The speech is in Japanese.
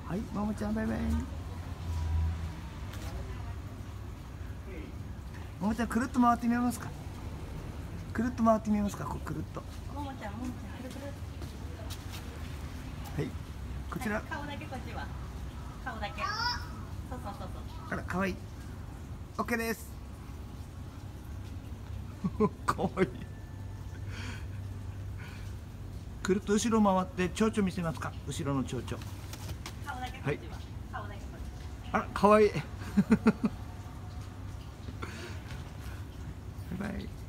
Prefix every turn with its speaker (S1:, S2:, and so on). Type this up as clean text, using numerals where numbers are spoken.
S1: はい、ももちゃんバイバイ。ももちゃんくるっと回ってみますか。くるっと回ってみますか。こうくるっと。
S2: ももちゃん、くるくる。
S1: はい、こちら。
S2: 顔だけこっちは。顔だけ。そうそうそうそう。
S1: あら、可愛い。オッケーです。可愛い。くるっと後ろ回って蝶々見せますか。後ろの蝶々。
S2: 顔だけこっちは。顔だけこっち。
S1: あら、可愛い。バイバイ。